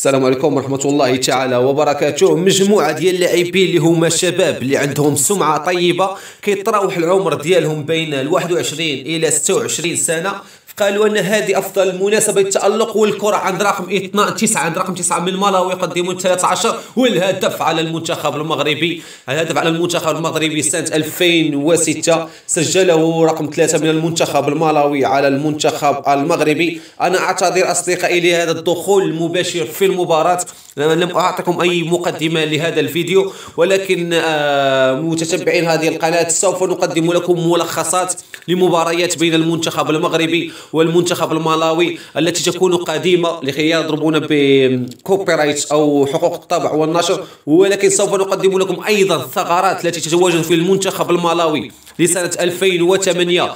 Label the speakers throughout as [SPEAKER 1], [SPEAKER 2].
[SPEAKER 1] السلام عليكم ورحمة الله تعالى وبركاته. مجموعة ديال اللاعبين اللي هما شباب اللي عندهم سمعة طيبة، كيتراوح العمر ديالهم بين 21 إلى 26 سنة. قالوا ان هذه افضل مناسبه للتالق، والكره عند رقم 9 من مالاوي يقدمون 13، والهدف على المنتخب المغربي. الهدف على المنتخب المغربي سنه 2006 سجله رقم 3 من المنتخب المالاوي على المنتخب المغربي. انا اعتذر اصدقائي لهذا الدخول المباشر في المباراه، لم اعطيكم اي مقدمه لهذا الفيديو، ولكن متتبعين هذه القناه سوف نقدم لكم ملخصات لمباريات بين المنتخب المغربي والمنتخب المالاوي التي تكون قديمة لكي يضربون بكوبي رايت أو حقوق الطبع والنشر، ولكن سوف نقدم لكم أيضا الثغرات التي تتواجد في المنتخب المالاوي لسنة 2008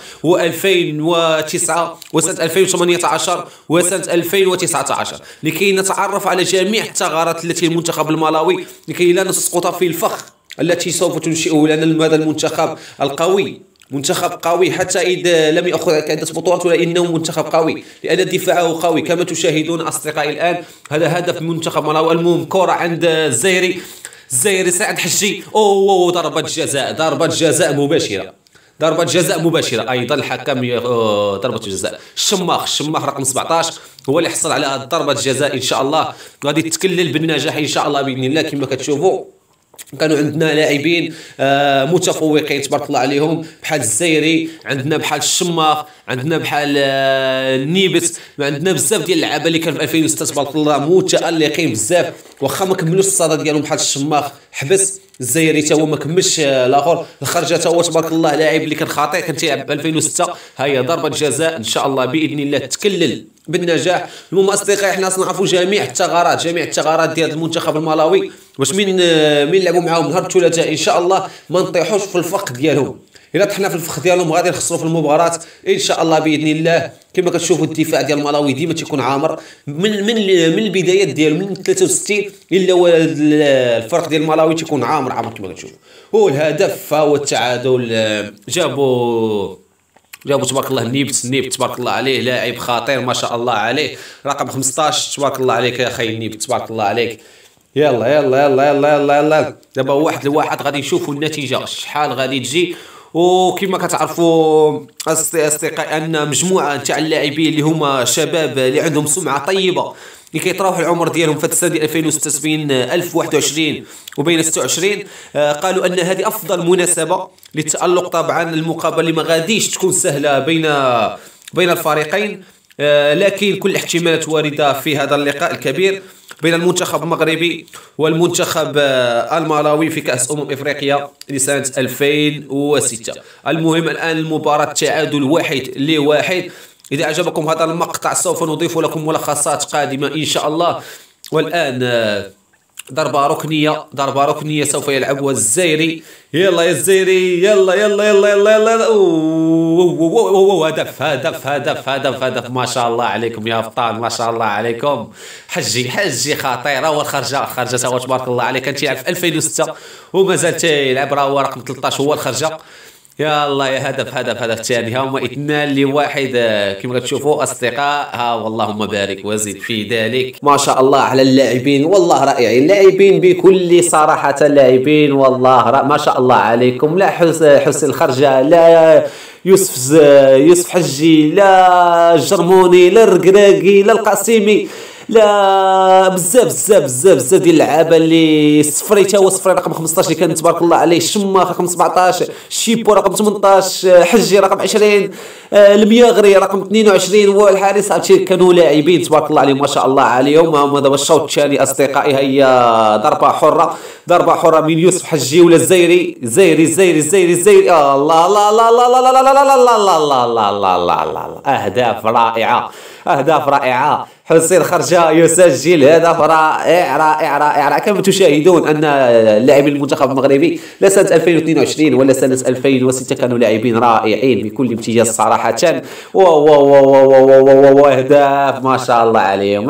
[SPEAKER 1] و2009 وسنة 2018 وسنة 2019، لكي نتعرف على جميع الثغرات التي المنتخب المالاوي، لكي لا نسقط في الفخ التي سوف تنشئه لنا هذا المنتخب القوي. منتخب قوي حتى إذا لم يأخذ عدة بطولات، ولكنه منتخب قوي لأن دفاعه قوي كما تشاهدون أصدقائي الآن. هذا هدف منتخب مالاوي. المهم كرة عند الزيري سعد حجي، ضربة جزاء مباشرة أيضا الحكم ضربة جزاء. الشماخ رقم 17 هو اللي حصل على ضربة جزاء. إن شاء الله غادي تكلل بالنجاح إن شاء الله بإذن الله. كما كتشوفوا كانوا عندنا لاعبين متفوقين تبارك الله عليهم، بحال الزيري، عندنا بحال الشماخ، عندنا بحال النيبت، عندنا بزاف ديال اللعابه اللي كانوا في 2006 تبارك الله متالقين بزاف، واخا ما كملوش الصدى ديالهم بحال الشماخ حبس. الزيري تا هو ما كملش، الاخر الخرجه تا هو تبارك الله لاعب اللي كان خطير، كان تيلعب 2006. هيا ضربه جزاء ان شاء الله باذن الله تكلل بالنجاح. المهم اصدقائي حنا نعرفوا جميع الثغرات ديال المنتخب المالاوي باش من نلعبوا معاهم نهار الثلاثاء ان شاء الله ما نطيحوش في الفخ ديالهم. الا طحنا في الفخ ديالهم غادي نخسروا في المباراه ان شاء الله باذن الله. كما كتشوفوا الدفاع ديال مالاوي ديما تيكون عامر من البدايات ديالو من 63 الا الفرق ديال مالاوي تيكون عامر كما كتشوفوا. والهدف هو التعادل. جابوا تبارك الله النيبت تبارك الله عليه، لاعب خطير ما شاء الله عليه، رقم 15 تبارك الله عليك يا اخي النيبت تبارك الله عليك. يلا دابا 1-1 غادي نشوفوا النتيجه شحال غادي تجي. وكما كتعرفوا اصدقائي ان مجموعه تاع اللاعبين اللي هما شباب اللي عندهم سمعه طيبه اللي كيتراوح العمر ديالهم في السنه 2006 بين 1021 وبين 26، قالوا ان هذه افضل مناسبه للتالق. طبعا المقابله اللي ما غاديش تكون سهله بين الفريقين، لكن كل الاحتمالات وارده في هذا اللقاء الكبير بين المنتخب المغربي والمنتخب المالاوي في كأس افريقيا لسنه 2006. المهم الان المباراه تعادل 1-1. إذا أعجبكم هذا المقطع سوف نضيف لكم ملخصات قادمة إن شاء الله. والآن ضربة ركنية سوف يلعبها الزيري. يلا يا الزيري، يلا هدف ما شاء الله عليكم يا أبطال، ما شاء الله عليكم. حجي خطير، هو الخرجة سوا تبارك الله عليه. كان تيلعب في 2006 ومازال تيلعب، راه هو رقم 13 هو الخرجة. يلا يا هدف ثاني. هما 2-1 كما كتشوفوا اصدقاء. ها واللهم بارك وزد في ذلك. ما شاء الله على اللاعبين، والله رائعين اللاعبين بكل صراحه، لاعبين والله ما شاء الله عليكم. لا حسن الخرجه، لا يوسف حجي، لا الجرموني، لا الركراكي، لا القاسمي، لا بزاف ديال اللعابه اللي تا هو صفري رقم 15 اللي كان تبارك الله عليه، الشماخ رقم 17، شيبو رقم 18، حجي رقم 20، المياغري رقم 22، والحارس عرفتي كانوا لاعبين تبارك الله عليهم ما شاء الله عليهم. هما دابا الشوط الثاني اصدقائي، هي ضربه حره من يوسف حجي ولا الزيري. الله اهداف رائعه. حسين خرجة يسجل هدف رائع. كما تشاهدون ان لاعبي المنتخب المغربي لا سنه 2022 ولا سنه 2006 كانوا لاعبين رائعين بكل امتياز صراحه. اهداف ما شاء الله عليهم،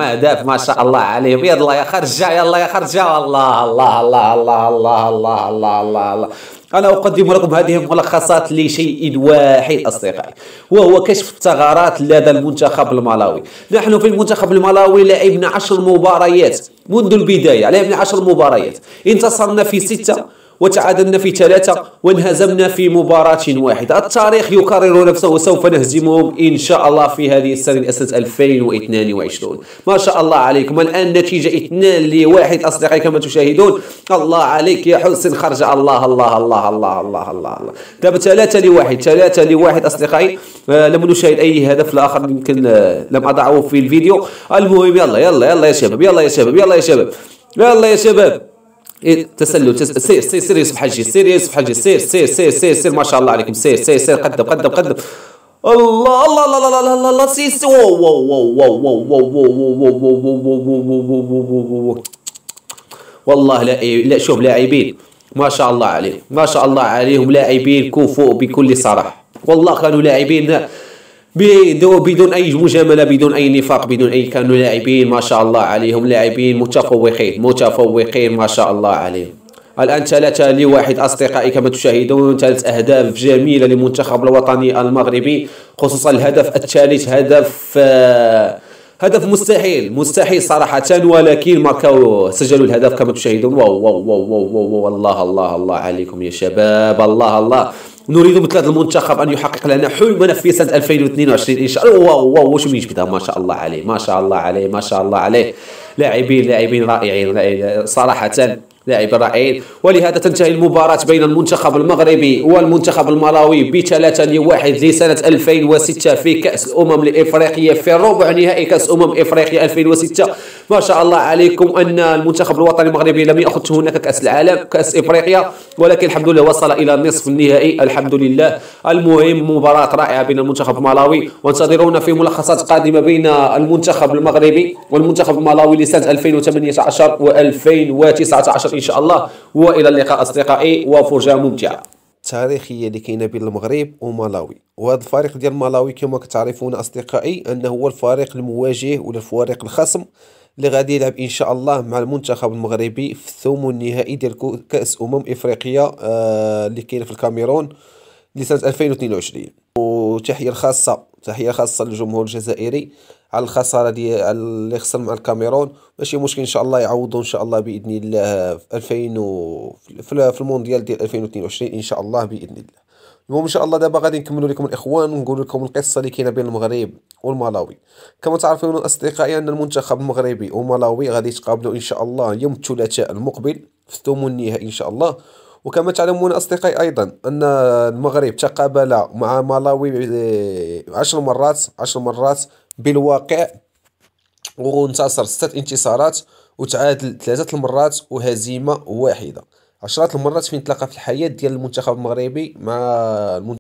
[SPEAKER 1] يلا يا خرجة الله. أنا أقدم لكم هذه الملخصات لشيء واحد أصدقائي، وهو كشف الثغرات لدى المنتخب الملاوي. نحن في المنتخب الملاوي لعبنا 10 مباريات منذ البداية، لعبنا 10 مباريات، انتصرنا في 6 وتعادلنا في 3 وانهزمنا في مباراة واحدة. التاريخ يكرر نفسه وسوف نهزمهم إن شاء الله في هذه السنة 2022. ما شاء الله عليكم. الآن نتيجة 2-1 أصدقائي كما تشاهدون. الله عليك يا حسن خرج. الله الله الله الله الله الله الله. دابا 3-1 أصدقائي. لم نشاهد أي هدف الآخر، يمكن لم أضعه في الفيديو. المهم يلا يلا يلا يا شباب، يلا يا شباب، يلا يا شباب، يلا يا شباب. تسلل سير يوسف حجي، سير يوسف حجي، سير ما شاء الله عليكم، سير قدم. الله الله الله الله الله الله سيس. والله لا شوف لاعبين ما شاء الله عليهم، ما شاء الله عليهم، لاعبين كفؤ بكل صراحة. والله كانوا لاعبين بدون أي مجاملة، بدون أي نفاق، بدون أي، كانوا لاعبين ما شاء الله عليهم، لاعبين متفوقين ما شاء الله عليهم. الآن 3-1 أصدقائي كما تشاهدون. 3 أهداف جميلة للمنتخب الوطني المغربي، خصوصا الهدف الثالث هدف مستحيل صراحة، ولكن ماركاو سجلوا الهدف كما تشاهدون. واو الله الله الله عليكم يا شباب. الله نريد مثل هذا المنتخب أن يحقق لنا حلمنا في سنة 2022 إن شاء الله. واو شو يجبدها، ما شاء الله عليه، ما شاء الله عليه. لاعبين رائعين صراحة، لاعبين رائعين. ولهذا تنتهي المباراة بين المنتخب المغربي والمنتخب الملاوي ب3-1 لسنة 2006 في كأس الأمم الإفريقية، في ربع نهائي كأس إفريقيا 2006. ما شاء الله عليكم أن المنتخب الوطني المغربي لم يأخذ هناك كأس العالم، كأس إفريقيا، ولكن الحمد لله وصل إلى نصف النهائي الحمد لله. المهم مباراة رائعة بين المنتخب الملاوي، وانتظرونا في ملخصات قادمة بين المنتخب المغربي والمنتخب الملاوي لسنة 2018 و2019 إن شاء الله. وإلى اللقاء أصدقائي، وفرجة ممتعة تاريخية اللي كاينه بين المغرب وملاوي. وهذا الفريق ديال ملاوي كما تعرفون أصدقائي أنه هو الفريق المواجه ولا الفريق الخصم اللي غادي يلعب إن شاء الله مع المنتخب المغربي في الثمن النهائي ديال كأس إفريقيا اللي كاينه في الكاميرون لسنة 2022. وتحية خاصة للجمهور الجزائري على الخسارة ديال اللي خسر مع الكاميرون. ماشي مشكل، ان شاء الله يعوضوا ان شاء الله باذن الله في 2000 في المونديال ديال 2022 ان شاء الله باذن الله. المهم ان شاء الله دابا غادي نكملوا لكم الاخوان ونقول لكم القصه اللي كاينه بين المغرب والملاوي. كما تعرفون اصدقائي ان المنتخب المغربي وملاوي غادي يتقابلوا ان شاء الله يوم الثلاثاء المقبل في الثمن النهائي ان شاء الله. وكما تعلمون أصدقائي أيضا أن المغرب تقابل مع ملاوي 10 مرات بالواقع، وانتصر 6 انتصارات وتعادل 3 المرات وهزيمة واحدة. 10 المرات فين تلاقى في الحياة ديال المنتخب المغربي مع